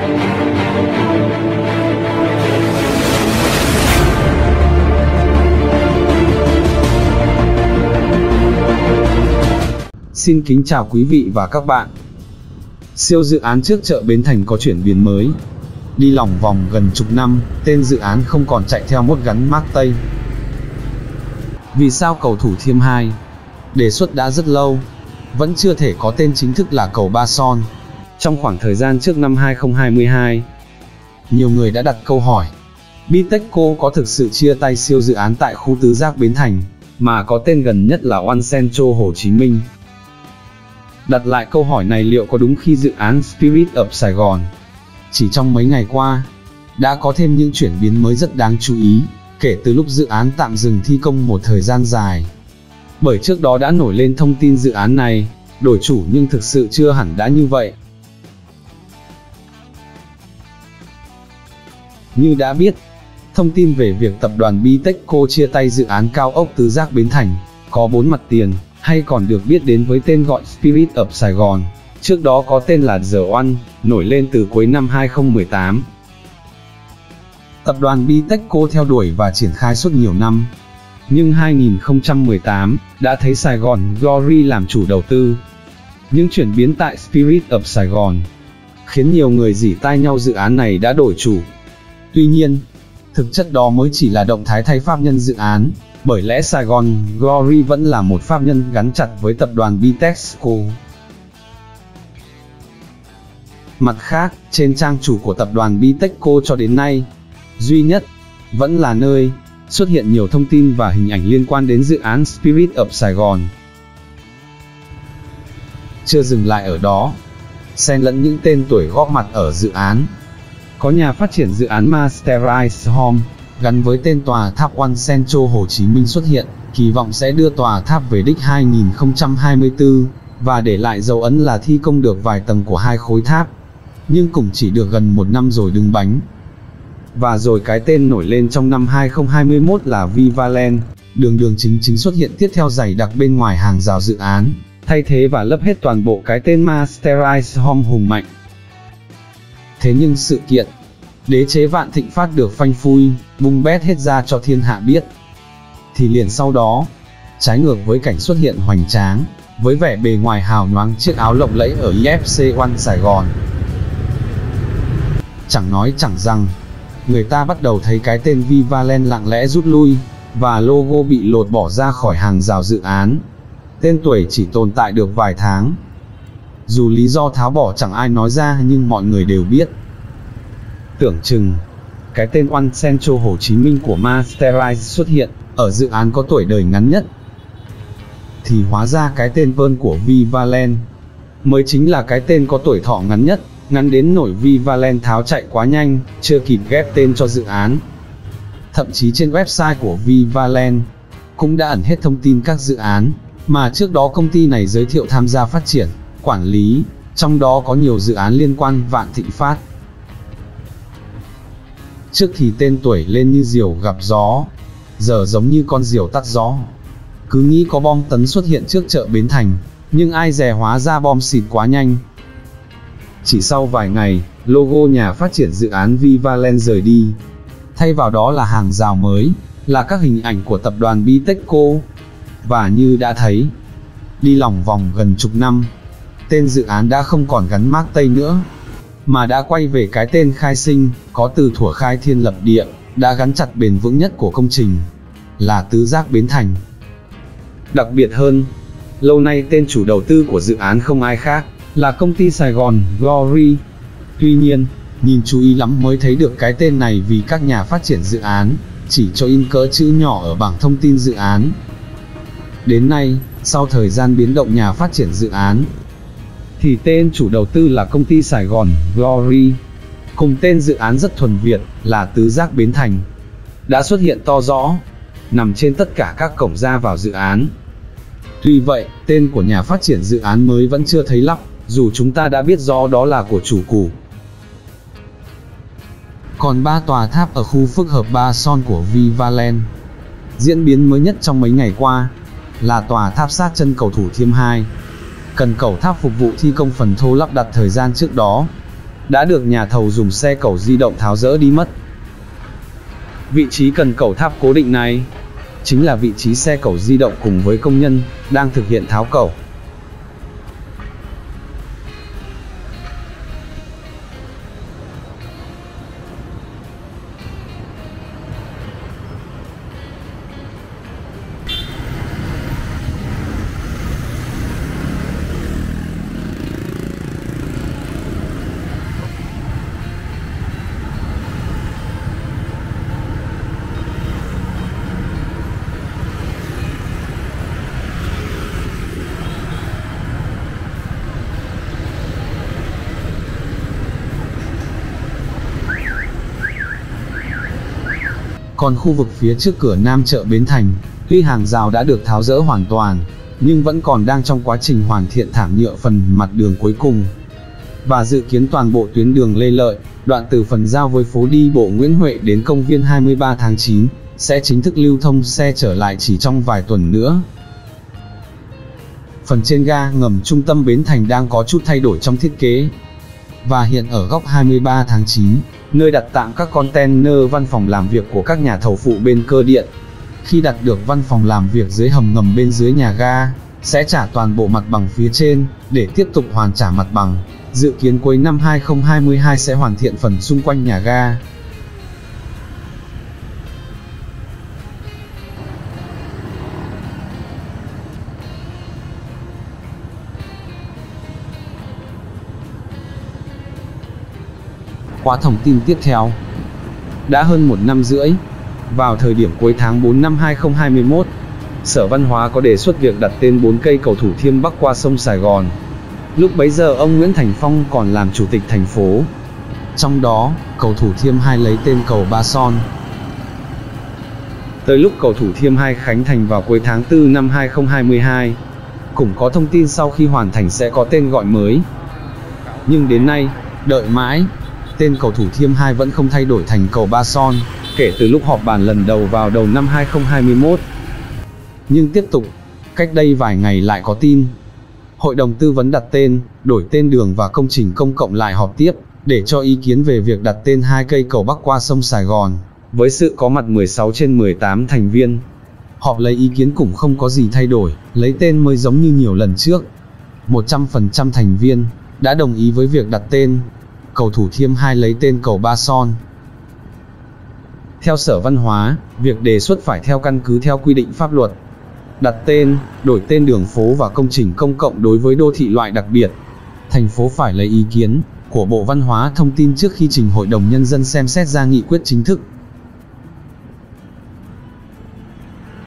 Xin kính chào quý vị và các bạn. Siêu dự án trước chợ Bến Thành có chuyển biến mới. Đi lòng vòng gần chục năm, tên dự án không còn chạy theo mốt gắn mác Tây. Vì sao cầu Thủ Thiêm 2? Đề xuất đã rất lâu, vẫn chưa thể có tên chính thức là cầu Ba Son. Trong khoảng thời gian trước năm 2022, nhiều người đã đặt câu hỏi, Bitexco có thực sự chia tay siêu dự án tại khu tứ giác Bến Thành, mà có tên gần nhất là One Central Hồ Chí Minh? Đặt lại câu hỏi này liệu có đúng khi dự án Spirit of Sài Gòn chỉ trong mấy ngày qua đã có thêm những chuyển biến mới rất đáng chú ý, kể từ lúc dự án tạm dừng thi công một thời gian dài. Bởi trước đó đã nổi lên thông tin dự án này đổi chủ, nhưng thực sự chưa hẳn đã như vậy. Như đã biết, thông tin về việc tập đoàn Bitexco chia tay dự án cao ốc tứ giác Bến Thành có 4 mặt tiền, hay còn được biết đến với tên gọi Spirit of Sài Gòn, trước đó có tên là The One, nổi lên từ cuối năm 2018. Tập đoàn Bitexco theo đuổi và triển khai suốt nhiều năm, nhưng 2018 đã thấy Sài Gòn Glory làm chủ đầu tư. Những chuyển biến tại Spirit of Sài Gòn khiến nhiều người rỉ tai nhau dự án này đã đổi chủ. Tuy nhiên, thực chất đó mới chỉ là động thái thay pháp nhân dự án, bởi lẽ Sài Gòn Glory vẫn là một pháp nhân gắn chặt với tập đoàn Bitexco. Mặt khác, trên trang chủ của tập đoàn Bitexco cho đến nay, duy nhất, vẫn là nơi xuất hiện nhiều thông tin và hình ảnh liên quan đến dự án Spirit of Sài Gòn. Chưa dừng lại ở đó, xen lẫn những tên tuổi góp mặt ở dự án, có nhà phát triển dự án Masterise Home gắn với tên tòa tháp One Central Hồ Chí Minh xuất hiện, kỳ vọng sẽ đưa tòa tháp về đích 2024, và để lại dấu ấn là thi công được vài tầng của 2 khối tháp, nhưng cũng chỉ được gần 1 năm rồi đứng bánh. Và rồi cái tên nổi lên trong năm 2021 là Vivaland, đường chính xuất hiện tiếp theo dày đặc bên ngoài hàng rào dự án, thay thế và lấp hết toàn bộ cái tên Masterise Home hùng mạnh. Thế nhưng sự kiện đế chế Vạn Thịnh Phát được phanh phui, bung bét hết ra cho thiên hạ biết. Thì liền sau đó, trái ngược với cảnh xuất hiện hoành tráng, với vẻ bề ngoài hào nhoáng chiếc áo lộng lẫy ở IFC One Sài Gòn, chẳng nói chẳng rằng, người ta bắt đầu thấy cái tên Vivaland lặng lẽ rút lui, và logo bị lột bỏ ra khỏi hàng rào dự án. Tên tuổi chỉ tồn tại được vài tháng. Dù lý do tháo bỏ chẳng ai nói ra nhưng mọi người đều biết. Tưởng chừng, cái tên One Central Hồ Chí Minh của Masterise xuất hiện ở dự án có tuổi đời ngắn nhất, thì hóa ra cái tên Pearl của Vivaland mới chính là cái tên có tuổi thọ ngắn nhất, ngắn đến nỗi Vivaland tháo chạy quá nhanh, chưa kịp ghép tên cho dự án. Thậm chí trên website của Vivaland cũng đã ẩn hết thông tin các dự án mà trước đó công ty này giới thiệu tham gia phát triển, quản lý, trong đó có nhiều dự án liên quan Vạn Thịnh Phát. Trước thì tên tuổi lên như diều gặp gió, giờ giống như con diều tắt gió. Cứ nghĩ có bom tấn xuất hiện trước chợ Bến Thành, nhưng ai dè hóa ra bom xịt quá nhanh. Chỉ sau vài ngày, logo nhà phát triển dự án Vivaland rời đi. Thay vào đó là hàng rào mới, là các hình ảnh của tập đoàn Bitexco. Và như đã thấy, đi lòng vòng gần chục năm, tên dự án đã không còn gắn mác Tây nữa, mà đã quay về cái tên khai sinh, có từ thuở khai thiên lập địa, đã gắn chặt bền vững nhất của công trình, là tứ giác Bến Thành. Đặc biệt hơn, lâu nay tên chủ đầu tư của dự án không ai khác, là công ty Sài Gòn Glory. Tuy nhiên, nhìn chú ý lắm mới thấy được cái tên này vì các nhà phát triển dự án chỉ cho in cỡ chữ nhỏ ở bảng thông tin dự án. Đến nay, sau thời gian biến động nhà phát triển dự án, thì tên chủ đầu tư là công ty Sài Gòn Glory, cùng tên dự án rất thuần Việt là tứ giác Bến Thành, đã xuất hiện to rõ, nằm trên tất cả các cổng ra vào dự án. Tuy vậy, tên của nhà phát triển dự án mới vẫn chưa thấy lắp, dù chúng ta đã biết rõ đó là của chủ cũ. Còn 3 tòa tháp ở khu phức hợp Ba Son của Vivaland, diễn biến mới nhất trong mấy ngày qua, là tòa tháp sát chân cầu Thủ Thiêm 2, cần cầu tháp phục vụ thi công phần thô lắp đặt thời gian trước đó. đã được nhà thầu dùng xe cẩu di động tháo dỡ đi mất. Vị trí cần cẩu tháp cố định này chính là vị trí xe cẩu di động cùng với công nhân đang thực hiện tháo cẩu. Còn khu vực phía trước cửa Nam chợ Bến Thành, tuy hàng rào đã được tháo dỡ hoàn toàn, nhưng vẫn còn đang trong quá trình hoàn thiện thảm nhựa phần mặt đường cuối cùng. Và dự kiến toàn bộ tuyến đường Lê Lợi, đoạn từ phần giao với phố đi bộ Nguyễn Huệ đến công viên 23 tháng 9, sẽ chính thức lưu thông xe trở lại chỉ trong vài tuần nữa. Phần trên ga ngầm trung tâm Bến Thành đang có chút thay đổi trong thiết kế. Và hiện ở góc 23 tháng 9, nơi đặt tạm các container văn phòng làm việc của các nhà thầu phụ bên cơ điện. Khi đặt được văn phòng làm việc dưới hầm ngầm bên dưới nhà ga, sẽ trả toàn bộ mặt bằng phía trên, để tiếp tục hoàn trả mặt bằng. Dự kiến cuối năm 2022 sẽ hoàn thiện phần xung quanh nhà ga. Qua thông tin tiếp theo, đã hơn 1 năm rưỡi, vào thời điểm cuối tháng 4 năm 2021, Sở Văn hóa có đề xuất việc đặt tên 4 cây cầu Thủ Thiêm bắc qua sông Sài Gòn. Lúc bấy giờ ông Nguyễn Thành Phong còn làm chủ tịch thành phố. Trong đó, cầu Thủ Thiêm 2 lấy tên cầu Ba Son. Tới lúc cầu Thủ Thiêm 2 khánh thành vào cuối tháng 4 năm 2022, cũng có thông tin sau khi hoàn thành sẽ có tên gọi mới. Nhưng đến nay, đợi mãi, tên cầu Thủ Thiêm 2 vẫn không thay đổi thành cầu Ba Son, kể từ lúc họp bàn lần đầu vào đầu năm 2021. Nhưng tiếp tục, cách đây vài ngày lại có tin, Hội đồng tư vấn đặt tên, đổi tên đường và công trình công cộng lại họp tiếp, để cho ý kiến về việc đặt tên 2 cây cầu bắc qua sông Sài Gòn, với sự có mặt 16 trên 18 thành viên. Họp lấy ý kiến cũng không có gì thay đổi, lấy tên mới giống như nhiều lần trước. 100% thành viên đã đồng ý với việc đặt tên cầu Thủ Thiêm 2 lấy tên cầu Ba Son. Theo Sở Văn hóa, việc đề xuất phải theo căn cứ theo quy định pháp luật. Đặt tên, đổi tên đường phố và công trình công cộng đối với đô thị loại đặc biệt, thành phố phải lấy ý kiến của Bộ Văn hóa Thông tin trước khi trình Hội đồng Nhân dân xem xét ra nghị quyết chính thức.